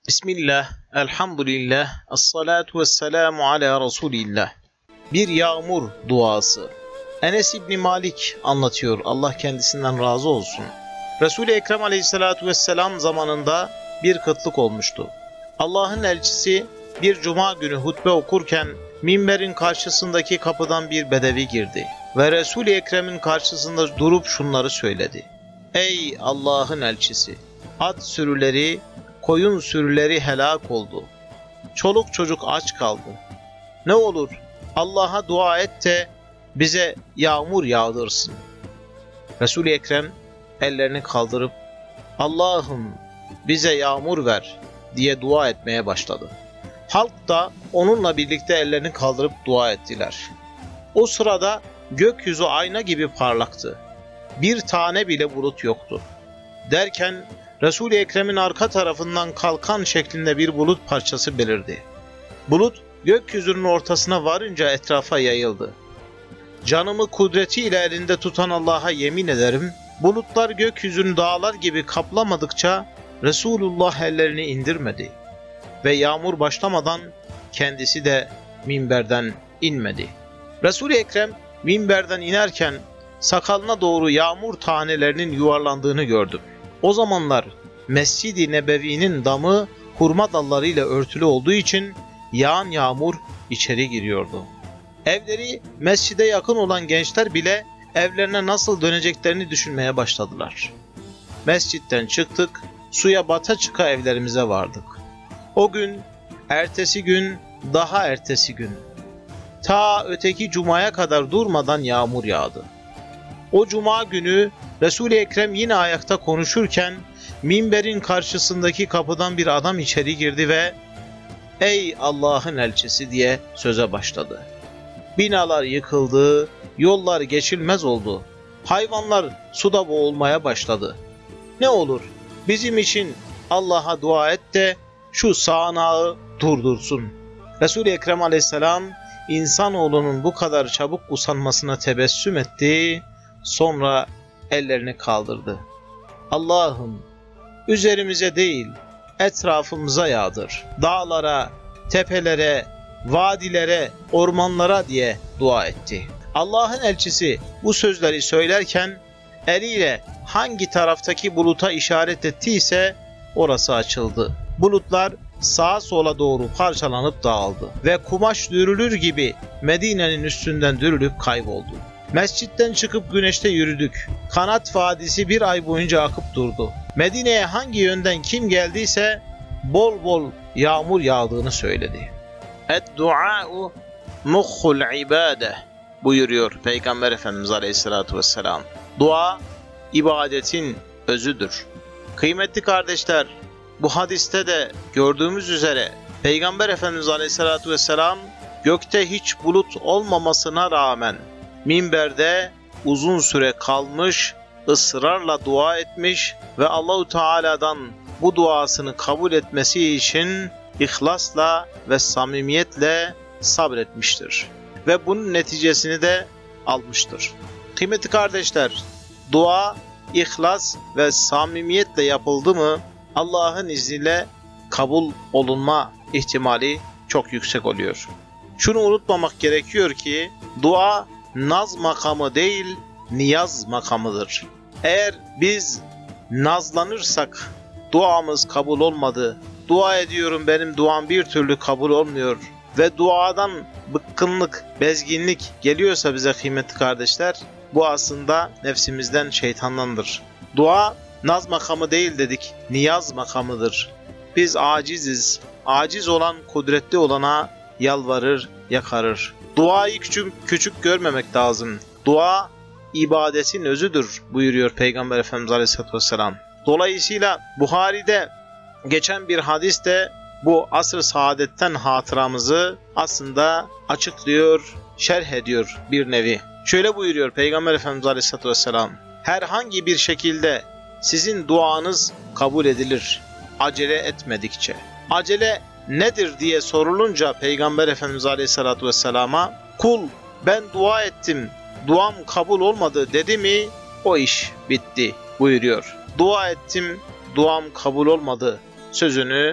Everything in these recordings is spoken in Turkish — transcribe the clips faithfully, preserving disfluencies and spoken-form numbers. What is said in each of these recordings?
Bismillah, elhamdülillah, esselatu vesselamu ala Resulillah. Bir yağmur duası. Enes İbni Malik anlatıyor, Allah kendisinden razı olsun. Resul-i Ekrem aleyhissalatu vesselam zamanında bir kıtlık olmuştu. Allah'ın elçisi bir cuma günü hutbe okurken minberin karşısındaki kapıdan bir bedevi girdi. Ve Resul-i Ekrem'in karşısında durup şunları söyledi. Ey Allah'ın elçisi! At sürüleri, koyun sürüleri helak oldu. Çoluk çocuk aç kaldı. Ne olur Allah'a dua et de bize yağmur yağdırsın. Resul-i Ekrem ellerini kaldırıp Allah'ım bize yağmur ver diye dua etmeye başladı. Halk da onunla birlikte ellerini kaldırıp dua ettiler. O sırada gökyüzü ayna gibi parlaktı. Bir tane bile bulut yoktu. Derken Resul-i Ekrem'in arka tarafından kalkan şeklinde bir bulut parçası belirdi. Bulut gökyüzünün ortasına varınca etrafa yayıldı. Canımı kudretiyle elinde tutan Allah'a yemin ederim, bulutlar gökyüzünü dağlar gibi kaplamadıkça Resulullah ellerini indirmedi ve yağmur başlamadan kendisi de minberden inmedi. Resul-i Ekrem minberden inerken sakalına doğru yağmur tanelerinin yuvarlandığını gördüm. O zamanlar Mescid-i Nebevi'nin damı hurma dallarıyla örtülü olduğu için yağan yağmur içeri giriyordu. Evleri mescide yakın olan gençler bile evlerine nasıl döneceklerini düşünmeye başladılar. Mescitten çıktık, suya bata çıka evlerimize vardık. O gün, ertesi gün, daha ertesi gün, ta öteki cumaya kadar durmadan yağmur yağdı. O cuma günü Resul-i Ekrem yine ayakta konuşurken minberin karşısındaki kapıdan bir adam içeri girdi ve "Ey Allah'ın elçisi" diye söze başladı. Binalar yıkıldı, yollar geçilmez oldu. Hayvanlar suda boğulmaya başladı. Ne olur bizim için Allah'a dua et de şu sağanağı durdursun. Resul-i Ekrem aleyhisselam insanoğlunun bu kadar çabuk usanmasına tebessüm etti. Sonra ellerini kaldırdı. Allah'ım üzerimize değil etrafımıza yağdır. Dağlara, tepelere, vadilere, ormanlara diye dua etti. Allah'ın elçisi bu sözleri söylerken eliyle hangi taraftaki buluta işaret ettiyse orası açıldı. Bulutlar sağa sola doğru parçalanıp dağıldı ve kumaş dürülür gibi Medine'nin üstünden dürülüp kayboldu. Mescitten çıkıp güneşte yürüdük. Kanat Vadisi bir ay boyunca akıp durdu. Medine'ye hangi yönden kim geldiyse bol bol yağmur yağdığını söyledi. "Ed-dua'u mukhul ibade" buyuruyor Peygamber Efendimiz Aleyhisselatü Vesselam. Dua ibadetin özüdür. Kıymetli kardeşler, bu hadiste de gördüğümüz üzere Peygamber Efendimiz Aleyhisselatü Vesselam gökte hiç bulut olmamasına rağmen minberde uzun süre kalmış, ısrarla dua etmiş ve Allahu Teala'dan bu duasını kabul etmesi için ihlasla ve samimiyetle sabretmiştir. Ve bunun neticesini de almıştır. Kıymetli kardeşler, dua, ihlas ve samimiyetle yapıldı mı Allah'ın izniyle kabul olunma ihtimali çok yüksek oluyor. Şunu unutmamak gerekiyor ki dua naz makamı değil, niyaz makamıdır. Eğer biz nazlanırsak duamız kabul olmadı, dua ediyorum benim duam bir türlü kabul olmuyor ve duadan bıkkınlık, bezginlik geliyorsa bize kıymetli kardeşler, bu aslında nefsimizden, şeytandandır. Dua naz makamı değil dedik, niyaz makamıdır. Biz aciziz, aciz olan kudretli olana yalvarır, yakarır. Duayı küçük, küçük görmemek lazım. Dua ibadetin özüdür buyuruyor Peygamber Efendimiz Aleyhisselatü Vesselam. Dolayısıyla Buhari'de geçen bir hadis de bu asr-ı saadetten hatıramızı aslında açıklıyor, şerh ediyor bir nevi. Şöyle buyuruyor Peygamber Efendimiz Aleyhisselatü Vesselam: herhangi bir şekilde sizin duanız kabul edilir, acele etmedikçe. Acele nedir diye sorulunca Peygamber Efendimiz Aleyhisselatü Vesselam'a kul ben dua ettim, duam kabul olmadı dedi mi o iş bitti buyuruyor. Dua ettim, duam kabul olmadı sözünü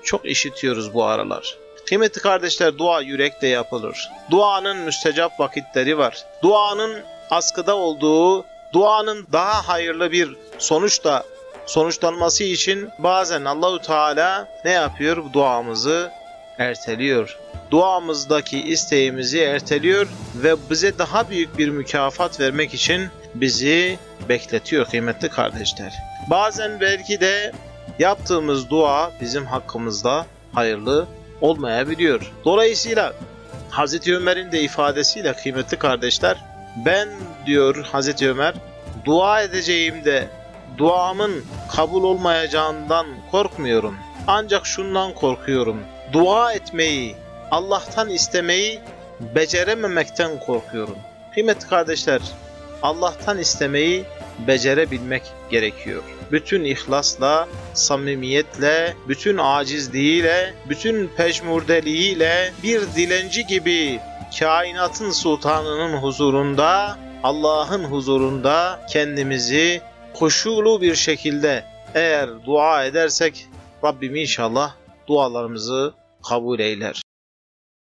çok işitiyoruz bu aralar. Kıymetli kardeşler, dua yürekle yapılır. Duanın müstecap vakitleri var. Duanın askıda olduğu, duanın daha hayırlı bir sonuçla sonuçlanması için bazen Allahu Teala ne yapıyor? Duamızı erteliyor. Duamızdaki isteğimizi erteliyor ve bize daha büyük bir mükafat vermek için bizi bekletiyor kıymetli kardeşler. Bazen belki de yaptığımız dua bizim hakkımızda hayırlı olmayabiliyor. Dolayısıyla Hazreti Ömer'in de ifadesiyle kıymetli kardeşler, ben diyor Hazreti Ömer, dua edeceğimde duamın kabul olmayacağından korkmuyorum. Ancak şundan korkuyorum. Dua etmeyi, Allah'tan istemeyi becerememekten korkuyorum. Kıymetli kardeşler, Allah'tan istemeyi becerebilmek gerekiyor. Bütün ihlasla, samimiyetle, bütün acizliğiyle, bütün pejmurdeliğiyle bir dilenci gibi kainatın sultanının huzurunda, Allah'ın huzurunda kendimizi huşulu bir şekilde eğer dua edersek Rabbim inşallah dualarımızı kabul eyler.